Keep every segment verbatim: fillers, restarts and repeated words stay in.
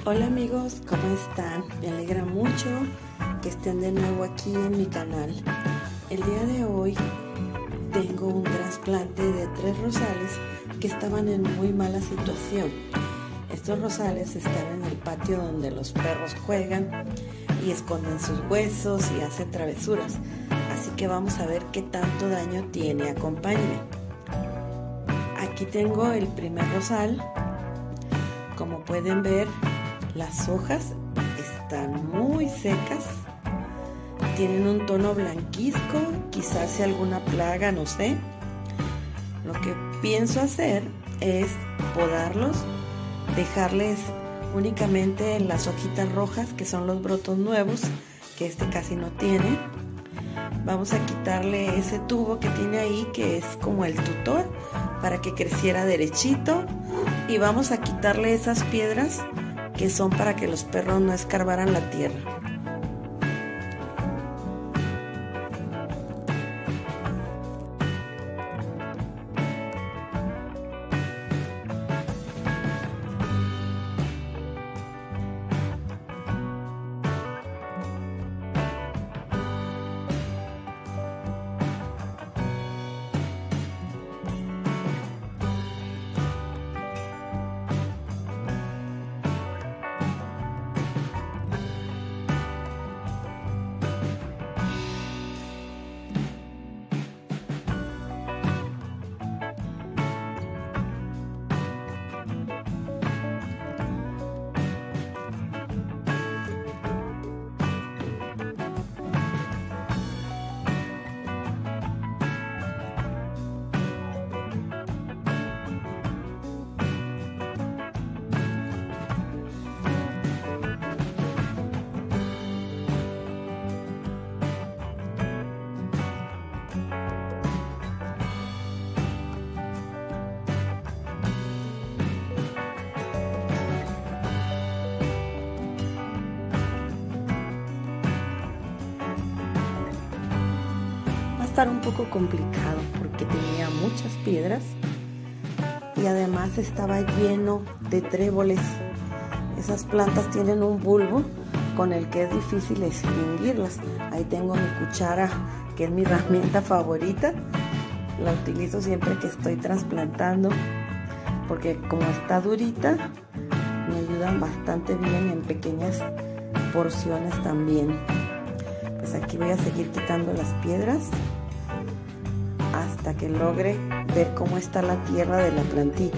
Hola amigos, ¿cómo están? Me alegra mucho que estén de nuevo aquí en mi canal. El día de hoy tengo un trasplante de tres rosales que estaban en muy mala situación. Estos rosales están en el patio donde los perros juegan y esconden sus huesos y hacen travesuras. Así que vamos a ver qué tanto daño tiene. Acompáñenme. Aquí tengo el primer rosal. Como pueden ver, las hojas están muy secas, tienen un tono blanquizco, quizás sea alguna plaga, no sé. Lo que pienso hacer es podarlos, dejarles únicamente las hojitas rojas, que son los brotos nuevos, que este casi no tiene. Vamos a quitarle ese tubo que tiene ahí, que es como el tutor, para que creciera derechito, y vamos a quitarle esas piedras que son para que los perros no escarbaran la tierra. Estar un poco complicado porque tenía muchas piedras y además estaba lleno de tréboles. Esas plantas tienen un bulbo con el que es difícil extinguirlas. Ahí tengo mi cuchara, que es mi herramienta favorita. La utilizo siempre que estoy trasplantando porque como está durita me ayudan bastante bien en pequeñas porciones también. Pues aquí voy a seguir quitando las piedras hasta que logre ver cómo está la tierra de la plantita.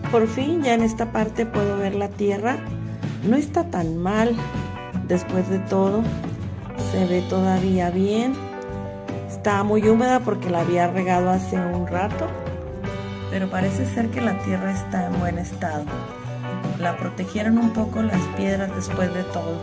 Por fin ya en esta parte puedo ver la tierra. No está tan mal después de todo. Se ve todavía bien. Está muy húmeda porque la había regado hace un rato, pero parece ser que la tierra está en buen estado. La protegieron un poco las piedras después de todo.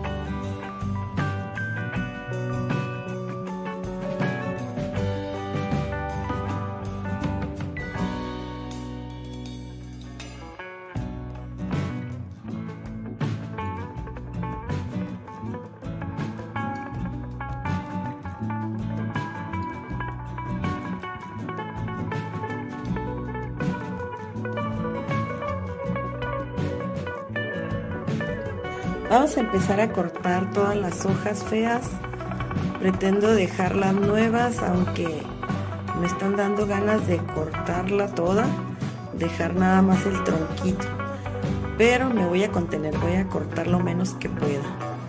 Vamos a empezar a cortar todas las hojas feas. Pretendo dejarlas nuevas, aunque me están dando ganas de cortarla toda, dejar nada más el tronquito. Pero me voy a contener, voy a cortar lo menos que pueda.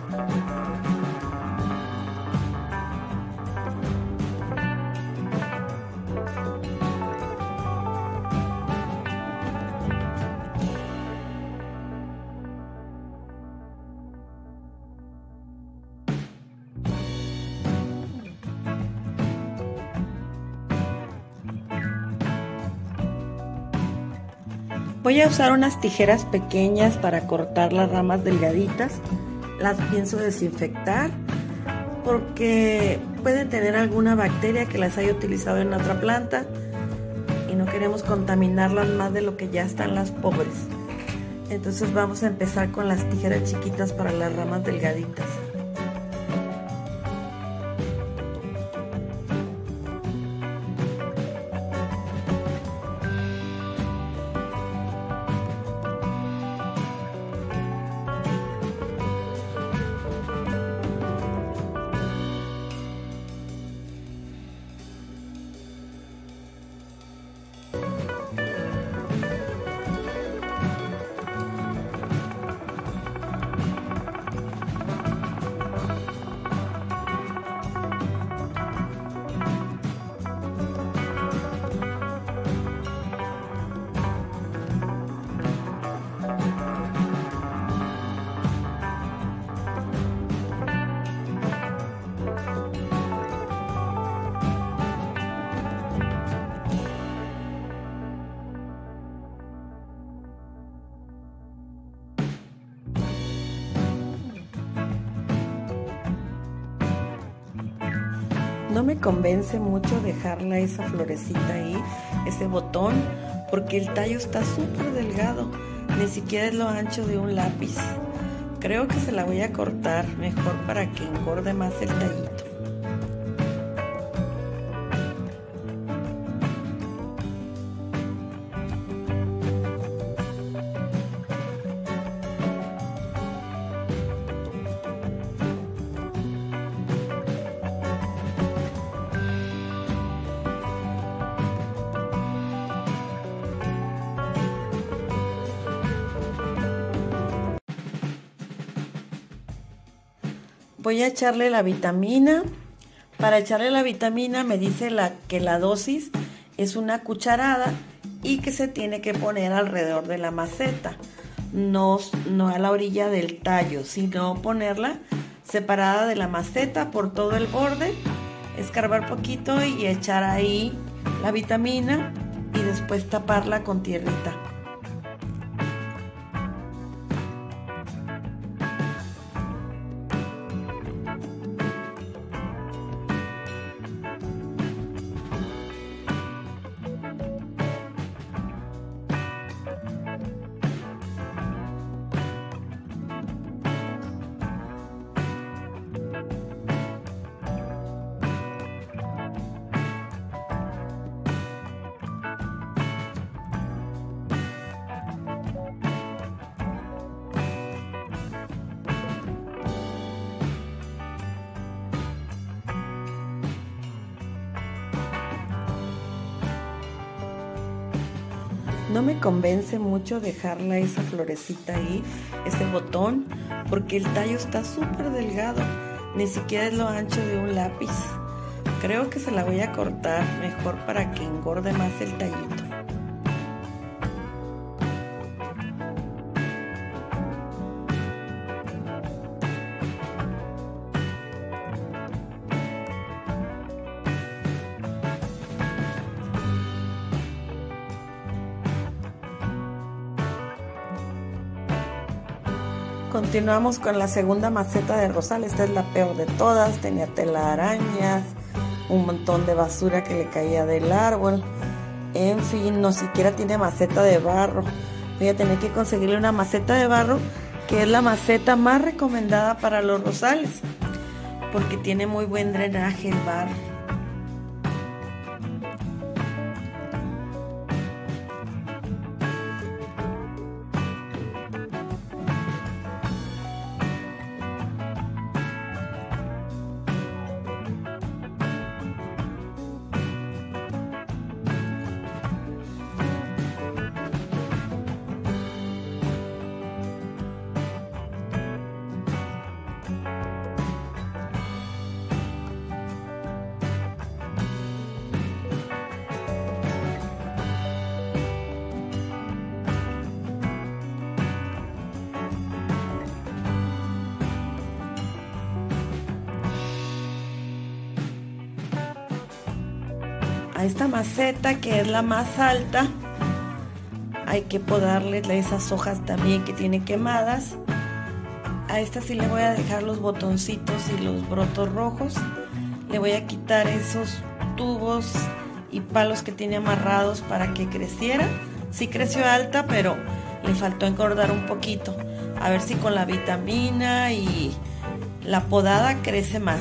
Voy a usar unas tijeras pequeñas para cortar las ramas delgaditas. Las pienso desinfectar porque pueden tener alguna bacteria que las haya utilizado en otra planta y no queremos contaminarlas más de lo que ya están las pobres. Entonces vamos a empezar con las tijeras chiquitas para las ramas delgaditas. No me convence mucho dejarla esa florecita ahí, ese botón, porque el tallo está súper delgado, ni siquiera es lo ancho de un lápiz. Creo que se la voy a cortar mejor para que engorde más el tallito. Voy a echarle la vitamina. Para echarle la vitamina me dice la, que la dosis es una cucharada y que se tiene que poner alrededor de la maceta, no, no a la orilla del tallo, sino ponerla separada de la maceta por todo el borde, escarbar poquito y echar ahí la vitamina y después taparla con tierrita. No me convence mucho dejarla esa florecita ahí, ese botón, porque el tallo está súper delgado, ni siquiera es lo ancho de un lápiz. Creo que se la voy a cortar mejor para que engorde más el tallito. continuamos con la segunda maceta de rosal. Esta es la peor de todas, tenía telarañas, un montón de basura que le caía del árbol. En fin, no siquiera tiene maceta de barro. Voy a tener que conseguirle una maceta de barro, que es la maceta más recomendada para los rosales, porque tiene muy buen drenaje el barro. A esta maceta, que es la más alta, hay que podarle esas hojas también que tiene quemadas. A esta sí le voy a dejar los botoncitos y los brotos rojos. Le voy a quitar esos tubos y palos que tiene amarrados para que creciera. Sí creció alta, pero le faltó engordar un poquito. A ver si con la vitamina y la podada crece más.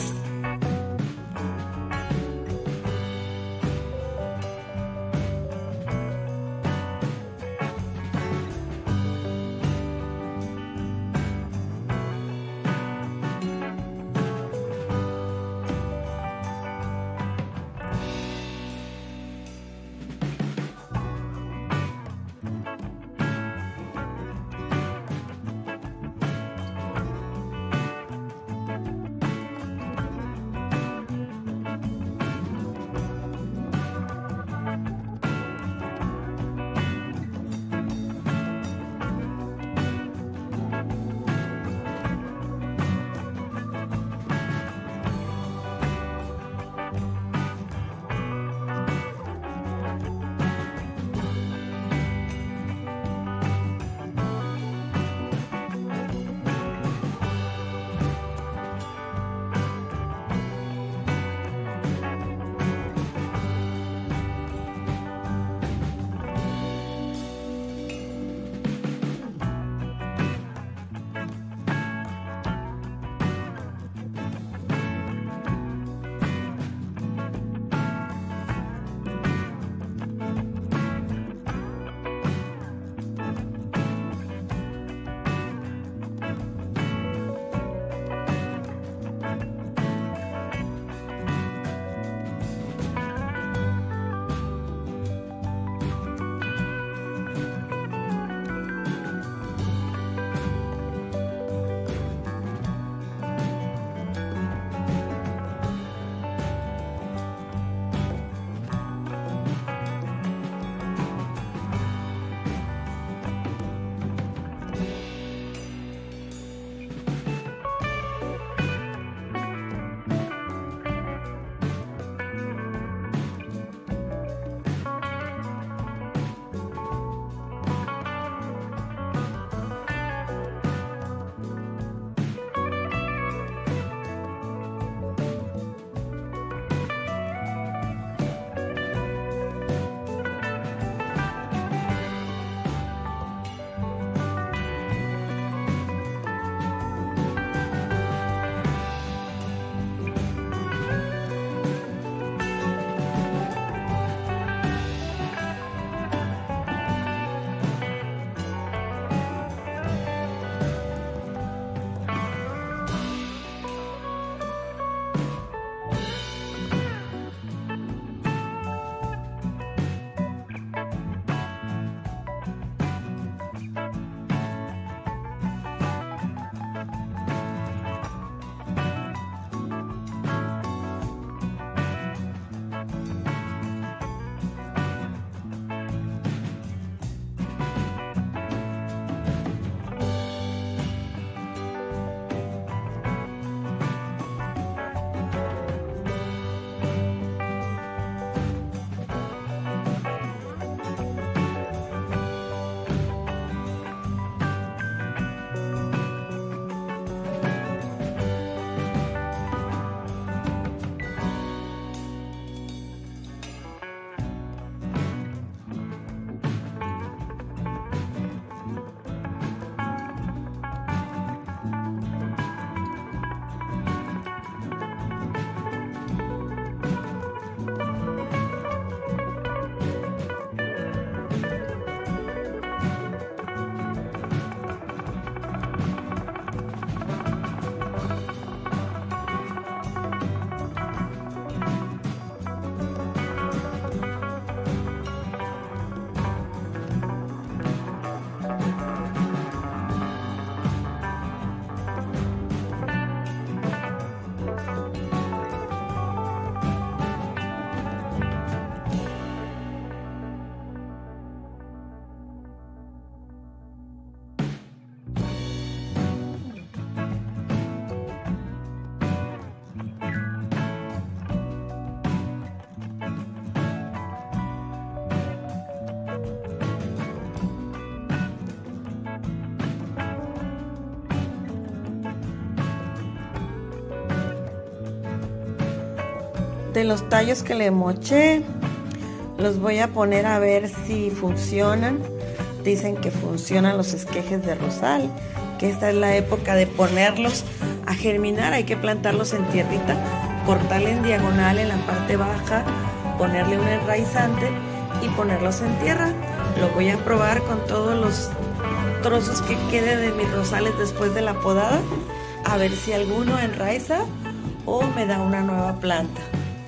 De los tallos que le moché, los voy a poner a ver si funcionan. Dicen que funcionan los esquejes de rosal, que esta es la época de ponerlos a germinar. Hay que plantarlos en tierrita, cortarle en diagonal en la parte baja, ponerle un enraizante y ponerlos en tierra. Lo voy a probar con todos los trozos que quede de mis rosales después de la podada, a ver si alguno enraiza o me da una nueva planta.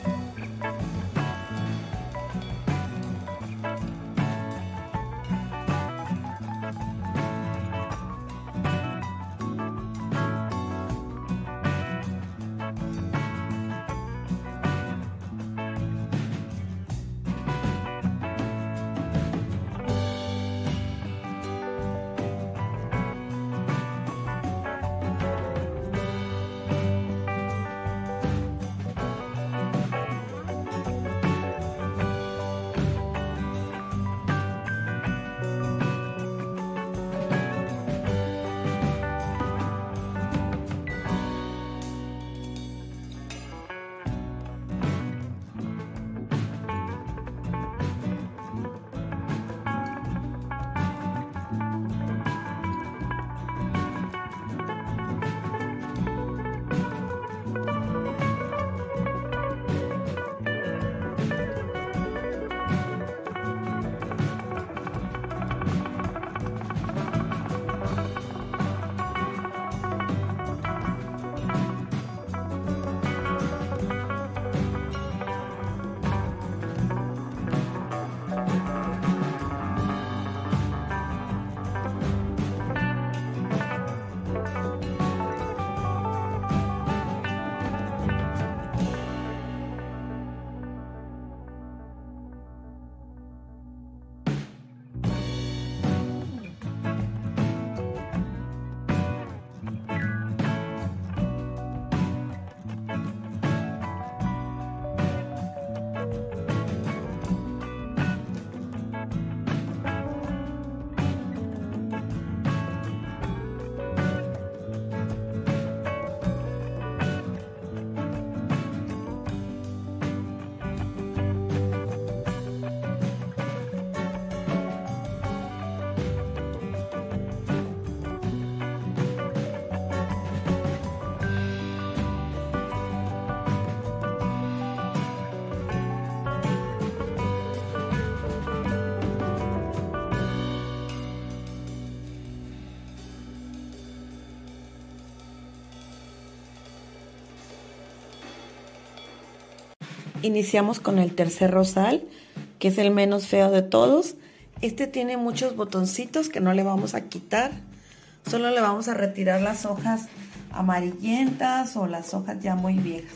Iniciamos con el tercer rosal, que es el menos feo de todos. Este tiene muchos botoncitos que no le vamos a quitar. Solo le vamos a retirar las hojas amarillentas o las hojas ya muy viejas.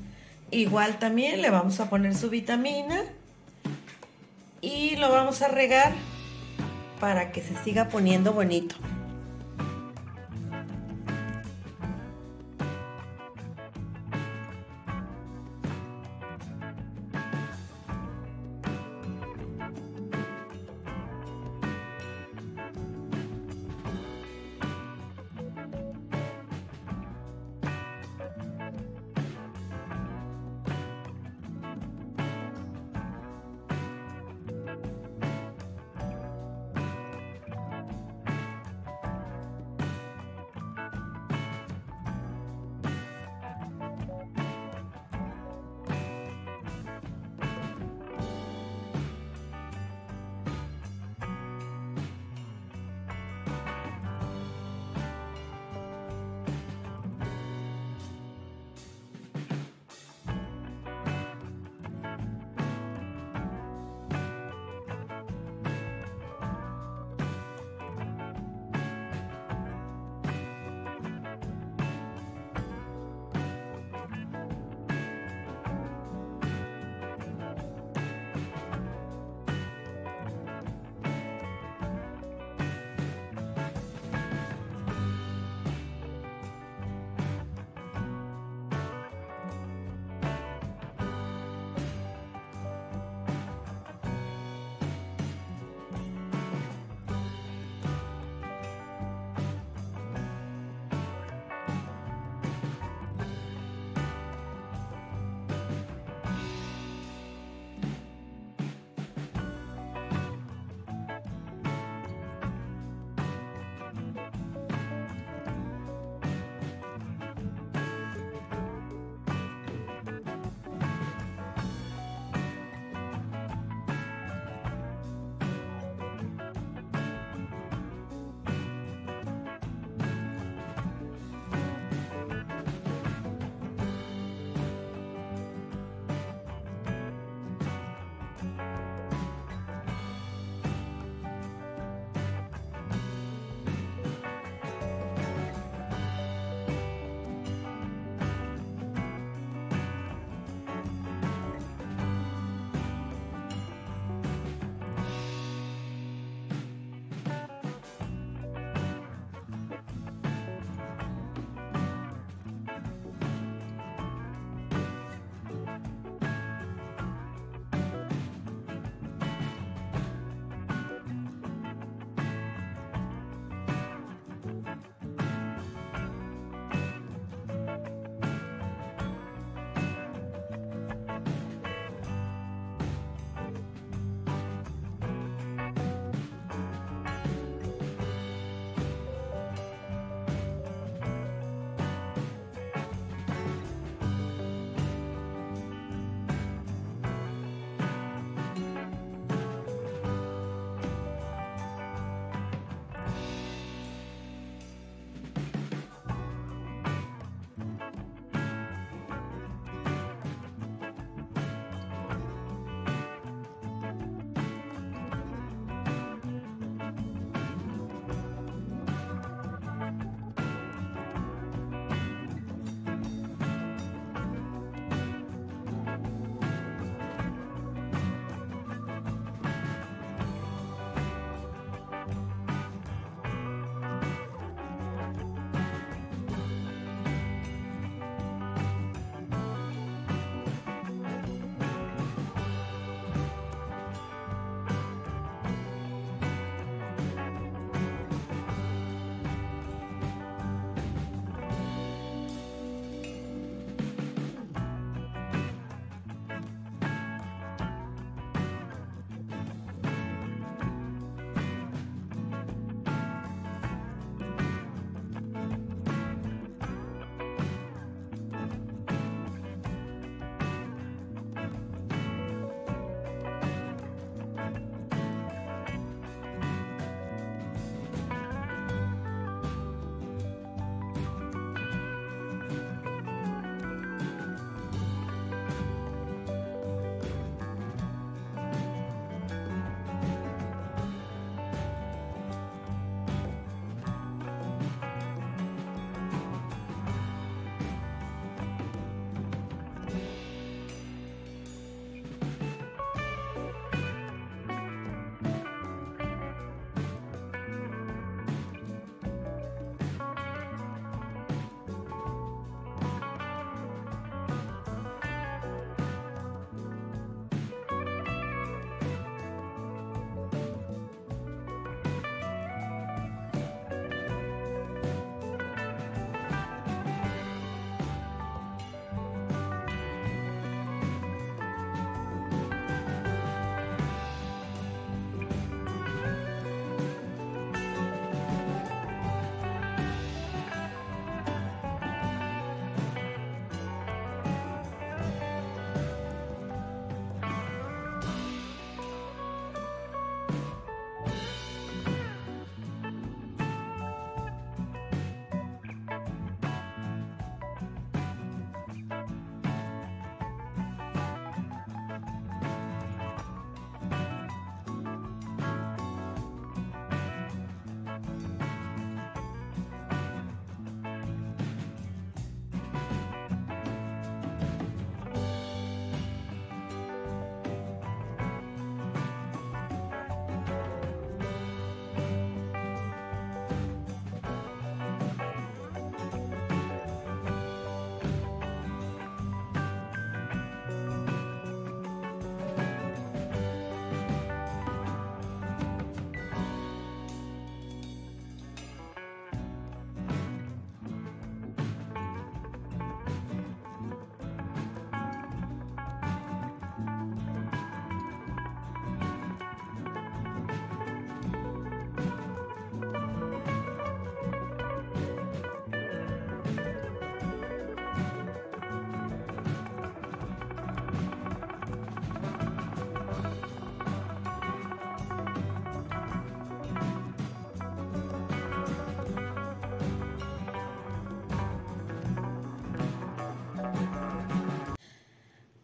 Igual también le vamos a poner su vitamina y lo vamos a regar para que se siga poniendo bonito.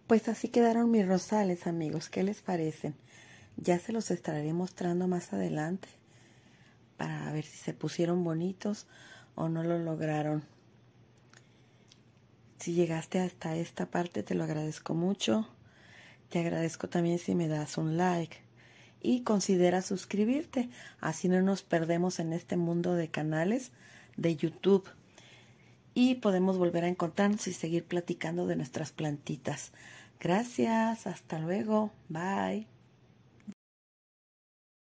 Pues así quedaron mis rosales, amigos. ¿Qué les parecen? Ya se los estaré mostrando más adelante para ver si se pusieron bonitos o no lo lograron. Si llegaste hasta esta parte, te lo agradezco mucho. Te agradezco también si me das un like y considera suscribirte. Así no nos perdemos en este mundo de canales de YouTube. Y podemos volver a encontrarnos y seguir platicando de nuestras plantitas. Gracias, hasta luego, bye.